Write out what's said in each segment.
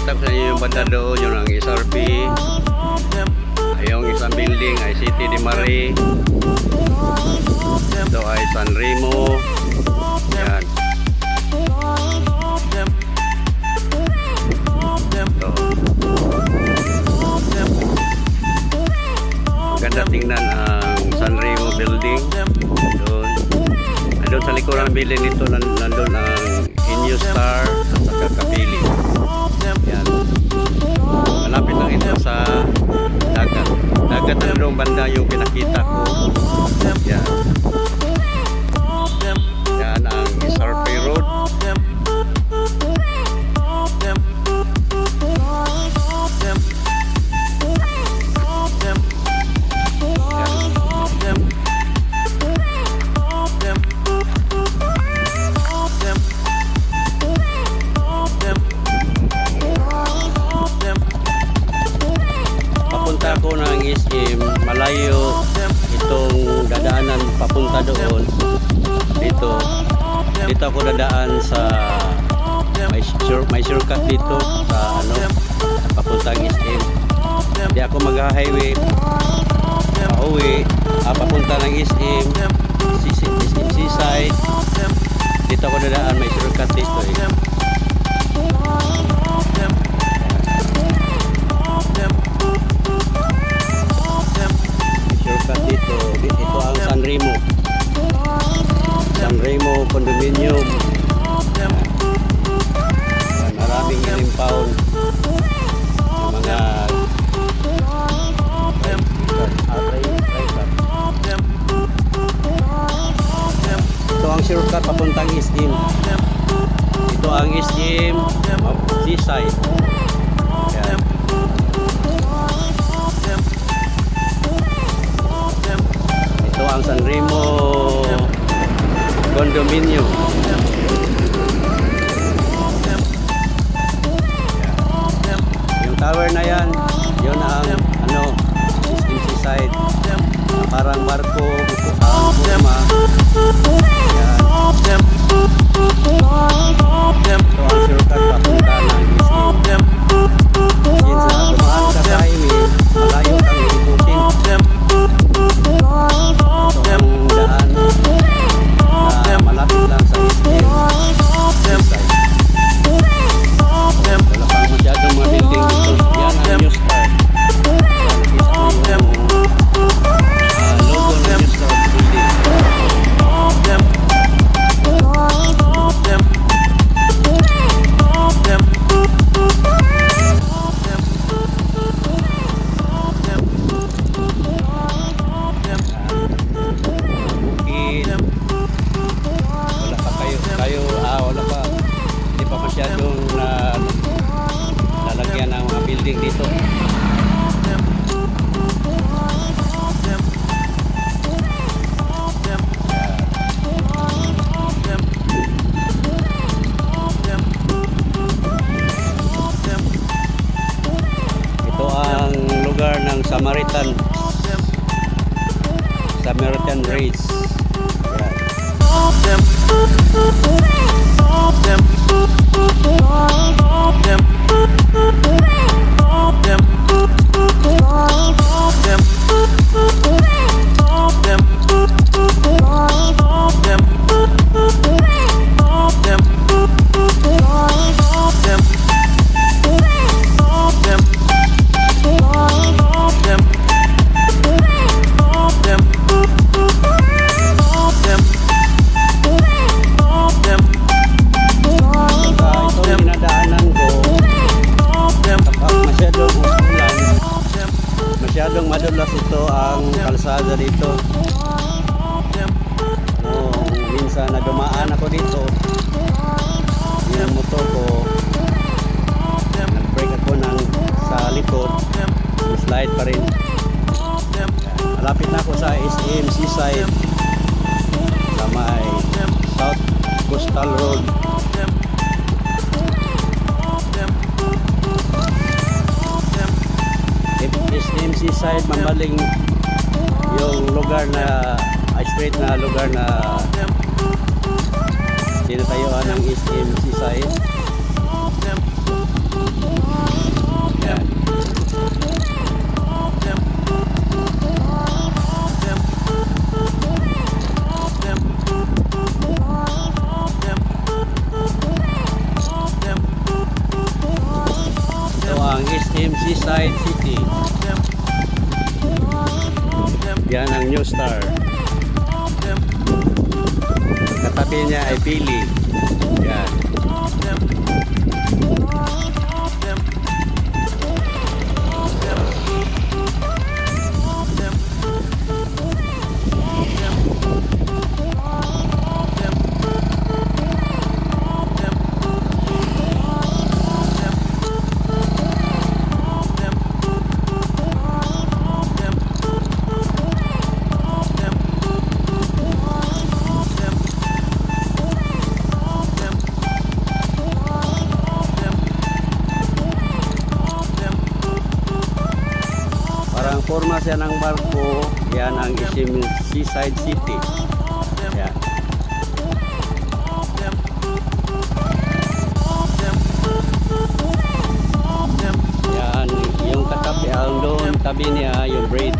Ipakita ko sa inyo yung banda doon, yun ang SRP. Yung isang building ay City de Marie. Ito ay San Remo. Yan. Ito. Maganda tingnan ang San Remo building. Doon. Doon sa likuran ng building nito nandun ang Inyo Star at saka Kapili. Yan. Malapit lang ito sa dagat. Dagat na doon banda yung pinakita ko. Yan. Yan ang SRP Road. Papunta ko ng SM, malayo itong dadaanan papunta doon. Dito ako dadaan sa may shortcut dito sa papuntang SM. Hindi ako mag-highway pauwi, papunta ng SM Seaside. Dito ako dadaan, may shortcut dito shortcut dito. Ito ang San Remo. San Remo Condominium. Maraming impound ng mga ito ang shortcut papuntang SM. Ito ang SM Seaside. Yan. Ito ang San Remo Condominium. Yung tower na yan, yun ang Seaside. Parang barko, ang kurma. Yan. Ito ang shortcut papunta ng SM. Since dumaan ka sa highway, malayo kang ikutin. Ito ang daan na malapit lang sa SM. Wala pang masyadong mga building dito. Yan ang New Star. Logo ng New Star building. Wala pa, hindi pa masyadong lalagyan ng mga building dito. Ito ang lugar ng Samaritan Race. Masyadong madulas ito ang kalsada dito. Minsan na dumaan ako dito, yung motor ko, nag-brake ako sa likod, slide pa rin. Malapit na ako sa SM Seaside, sa may South Coastal Road. SM Seaside, mamaling yung lugar na straight na lugar na tinatayuan ng SM Seaside. ang SM Seaside City. Yan ang New Star. Katabi niya ay Pili. Yan. Parang forma siya ng barko. Yan ang SM Seaside City. Yan. Yan, yung katabi, ang doon tabi niya yung bridge.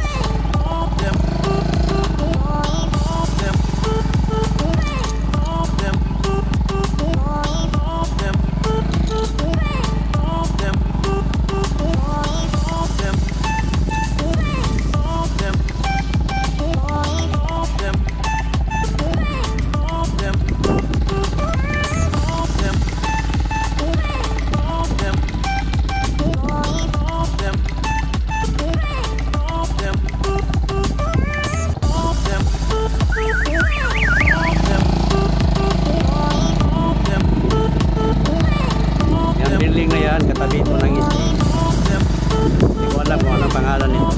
Building na yan, katabi ito ng isi. Hindi ko alam kung anong pangalan nito.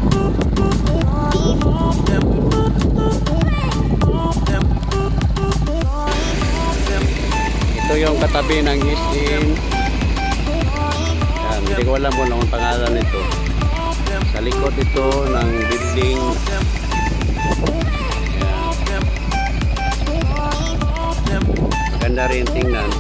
Ito yung katabi ng isin. Yan, hindi ko alam kung anong pangalan nito. Sa likod ito ng building. Yan. Maganda rin tingnan.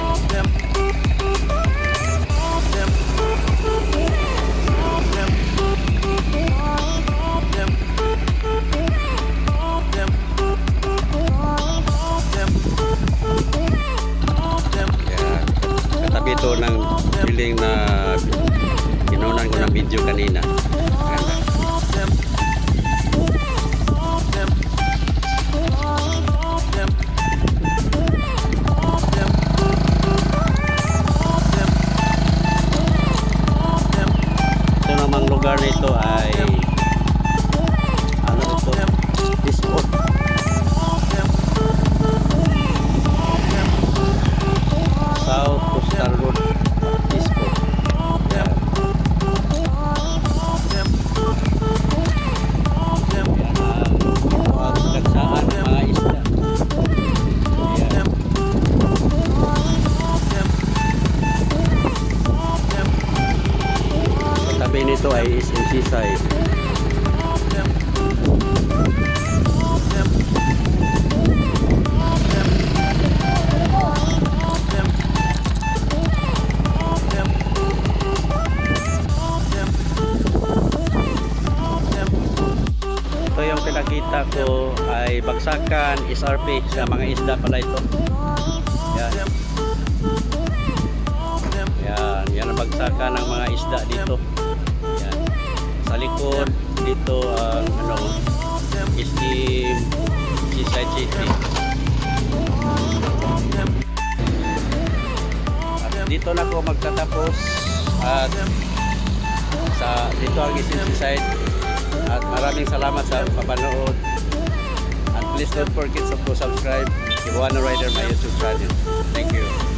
Ito ng building na pinunan ko ng video kanina. Ganda. Ito namang lugar nito ay ano ito? Disco. South Coastal Road Disco. Yan. Ang kagsaan ng mga isda. Yan. Katabi nito ay SM Seaside. Ito yung pinakita ko ay bagsakan SRP sa mga isda pala ito. Yan. Yan, yan ang bagsakan ng mga isda dito. Yan. Sa likod dito ang SM Seaside City. At dito na ako magtatapos at dito ang SM Seaside. At maraming salamat sa papanood. And please don't forget to subscribe si Juan Rider my YouTube channel. Thank you.